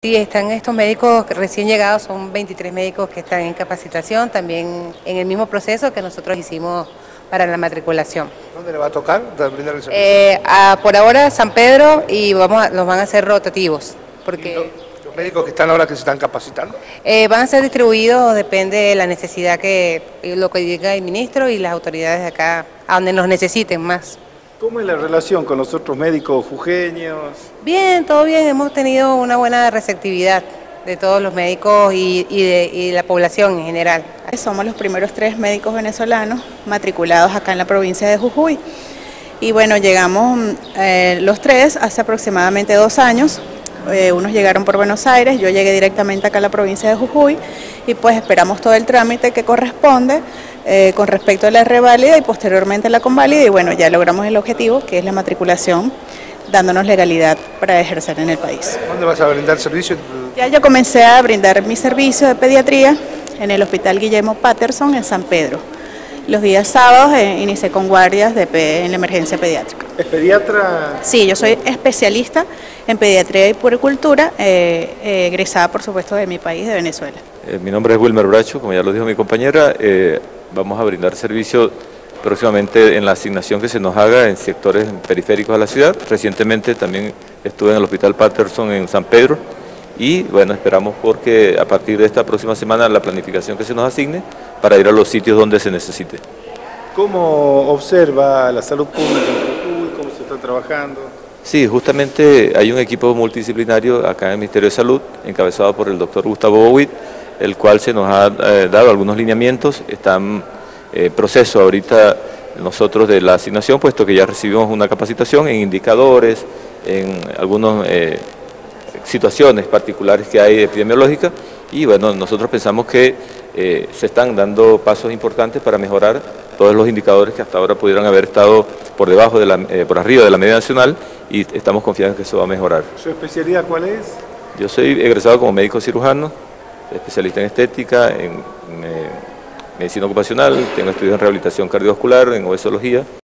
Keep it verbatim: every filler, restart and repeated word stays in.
Sí, están estos médicos recién llegados, son veintitrés médicos que están en capacitación, también en el mismo proceso que nosotros hicimos para la matriculación. ¿Dónde le va a tocar brindar el servicio? Eh, a, por ahora San Pedro, y vamos a, los van a hacer rotativos, porque ¿Los, los médicos que están ahora que se están capacitando? Eh, van a ser distribuidos, depende de la necesidad que lo que diga el ministro y las autoridades de acá, a donde nos necesiten más. ¿Cómo es la relación con los otros médicos jujeños? Bien, todo bien, hemos tenido una buena receptividad de todos los médicos y, y, de, y de la población en general. Somos los primeros tres médicos venezolanos matriculados acá en la provincia de Jujuy. Y bueno, llegamos eh, los tres hace aproximadamente dos años. Eh, unos llegaron por Buenos Aires, yo llegué directamente acá a la provincia de Jujuy y pues esperamos todo el trámite que corresponde eh, con respecto a la reválida y posteriormente la conválida, y bueno, ya logramos el objetivo, que es la matriculación, dándonos legalidad para ejercer en el país. ¿Dónde vas a brindar servicio? Ya yo comencé a brindar mi servicio de pediatría en el Hospital Guillermo Patterson en San Pedro. Los días sábados eh, inicié con guardias de pe en la emergencia pediátrica. ¿Es pediatra? Sí, yo soy especialista en pediatría y puericultura, eh, eh, egresada por supuesto de mi país, de Venezuela. Eh, mi nombre es Wilmer Bracho, como ya lo dijo mi compañera, eh, vamos a brindar servicio próximamente en la asignación que se nos haga en sectores periféricos de la ciudad. Recientemente también estuve en el Hospital Patterson en San Pedro y bueno, esperamos porque a partir de esta próxima semana la planificación que se nos asigne para ir a los sitios donde se necesite. ¿Cómo observa la salud pública en Jujuy? ¿Cómo se está trabajando? Sí, justamente hay un equipo multidisciplinario acá en el Ministerio de Salud, encabezado por el doctor Gustavo Bowit, el cual se nos ha eh, dado algunos lineamientos. Está en eh, proceso ahorita nosotros de la asignación, puesto que ya recibimos una capacitación en indicadores, en algunas eh, situaciones particulares que hay epidemiológicas, y bueno, nosotros pensamos que eh, se están dando pasos importantes para mejorar todos los indicadores que hasta ahora pudieran haber estado por debajo, de la, eh, por arriba de la media nacional, y estamos confiados en que eso va a mejorar. ¿Su especialidad cuál es? Yo soy egresado como médico cirujano, especialista en estética, en, en eh, medicina ocupacional, tengo estudios en rehabilitación cardiovascular, en obesología.